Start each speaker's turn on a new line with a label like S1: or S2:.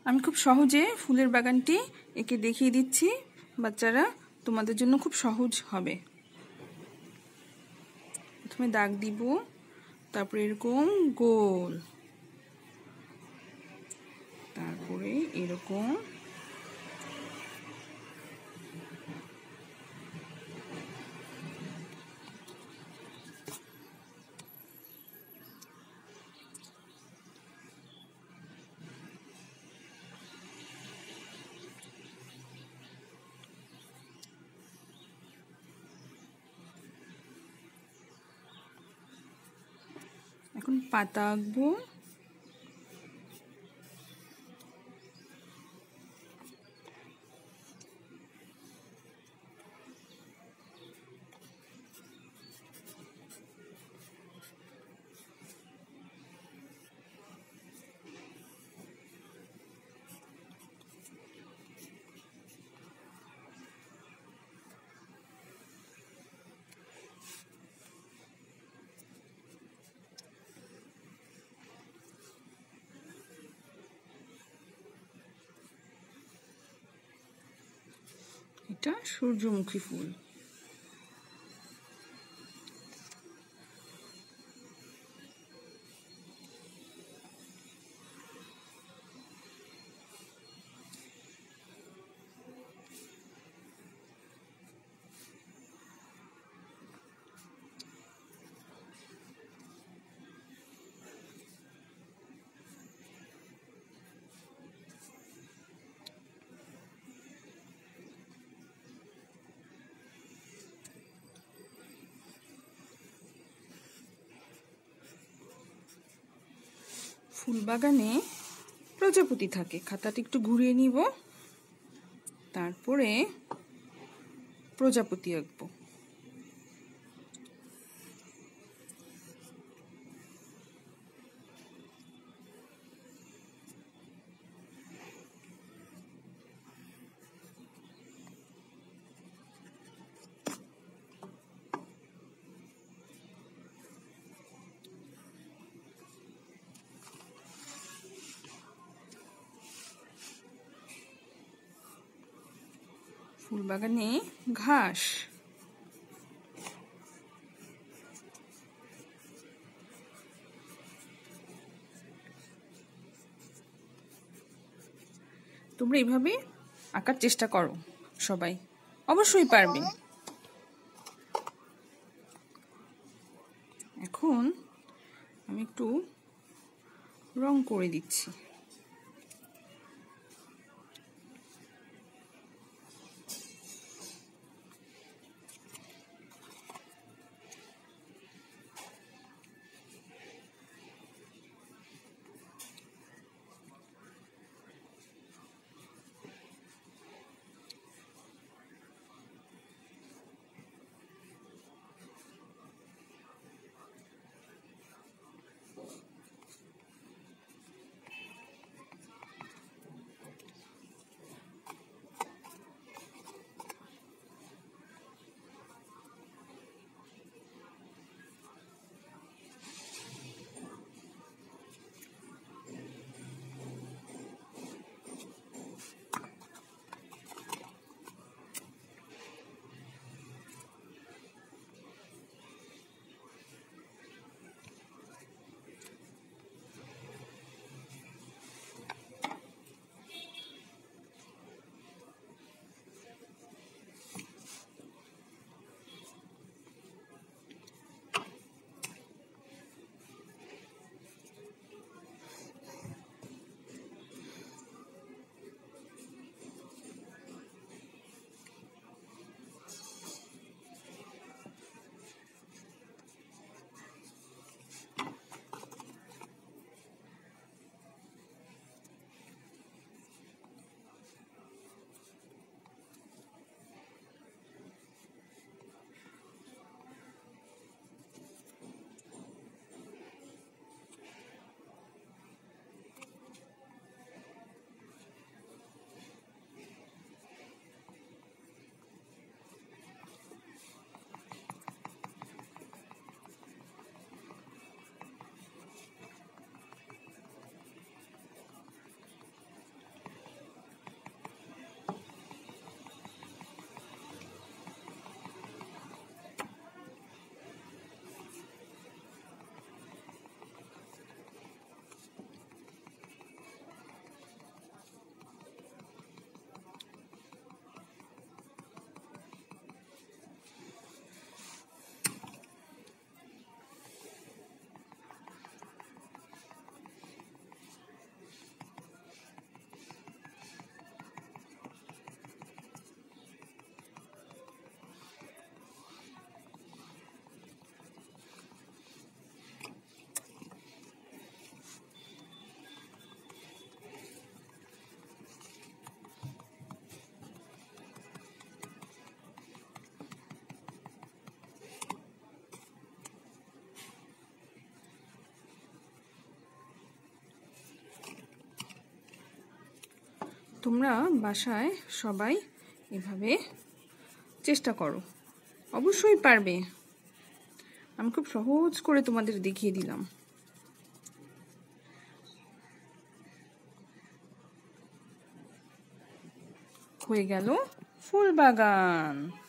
S1: আমি খুব সহজে ফুলের বাগানটি একে দেখিয়ে দিচ্ছি বাচ্চারা, তোমাদের জন্য খুব সহজ হবে। প্রথমে দাগ দিব, তারপরে এরকম গোল, তারপরে এরকম এখন পাতা আঁকবো। এটা সূর্যমুখী ফুল। ফুল বাগানে প্রজাপতি থাকে, খাতাটা একটু ঘুরিয়ে নিব, তারপরে প্রজাপতি আঁকবো। ফুল বাগানে ঘাস, তোমরা এইভাবে আঁকার চেষ্টা করো, সবাই অবশ্যই পারবে। এখন আমি একটু রং করে দিচ্ছি। তোমরা বাসায় সবাই এভাবে চেষ্টা করো, অবশ্যই পারবে। আমি খুব সহজ করে তোমাদের দেখিয়ে দিলাম। হয়ে গেল ফুল বাগান।